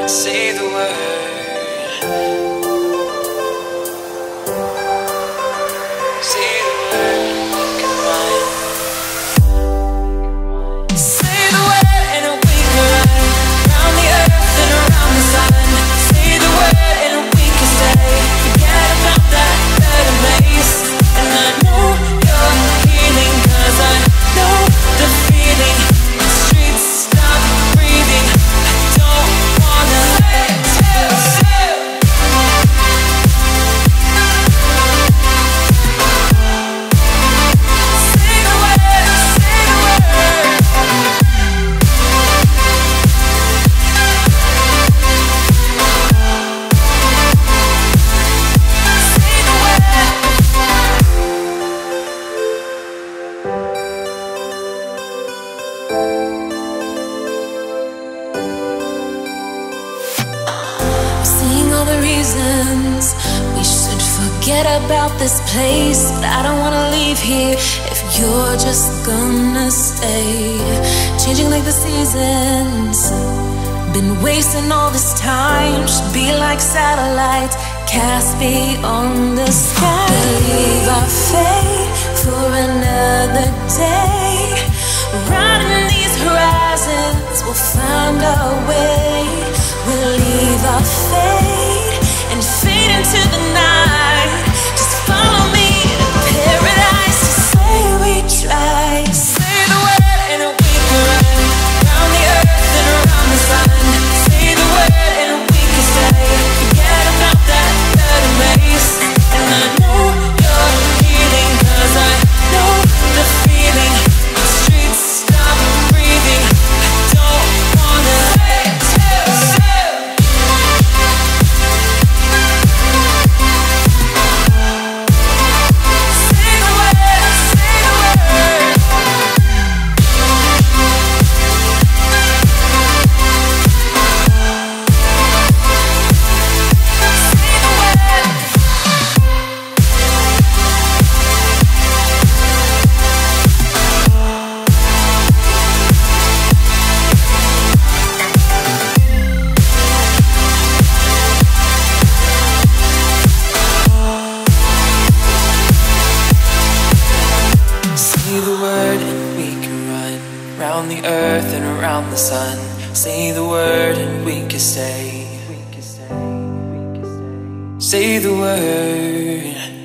Say the word. Say the word, we can run. Say the word and we can run round the earth and around the sun. Say the word and we can stay. Forget about that better place. And I know you're healing, 'cause I know the feeling. The streets stop breathing. I don't wanna let you. Say the word, say the word. Say the word. Seeing all the reasons we should forget about this place, but I don't wanna leave here if you're just gonna stay. Changing like the seasons, been wasting all this time. Should be like satellites cast beyond the sky. Leave our fate for another day. Riding these horizons, we'll find our way. We'll leave our fate and fade into the night. Just follow me to paradise. Just say we try. Say the word and we can run round the earth and around the sun. Say the word and we can stay. Forget about that better place. And I know you're healing, 'cause I know the feeling. The streets stop breathing. I don't wanna let you. Say the word, say the word. Say the word. Say the word and we can run round the earth and around the sun. Say the word and we can stay. Say the word.